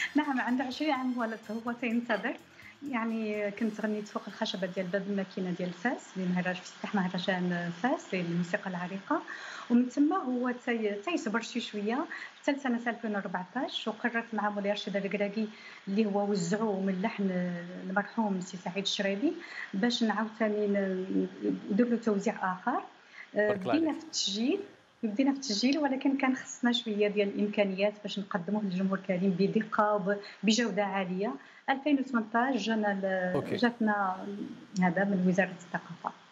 نعم، عنده 20 عام ولد هو تينتظر. يعني كنت غنيت فوق الخشبة ديال باب الماكينة ديال فاس، في افتتاح مهرجان فاس للموسيقى العريقة، ومن تما هو تيصبر شي شوية حتى لسنة 2014 وقررت مع مولاي رشيد الركراكي اللي هو وزّعو من لحن المرحوم سي سعيد الشريبي باش نعاوتاني ندير له توزيع آخر. تبارك الله بدينا عليك. في التسجيل بدينا في التسجيل ولكن كان خصنا شوية ديال الإمكانيات باش نقدّموه للجمهور الكريم بدقة بجودة عالية. 2018 أوكي. جاتنا هذا من وزارة الثقافة.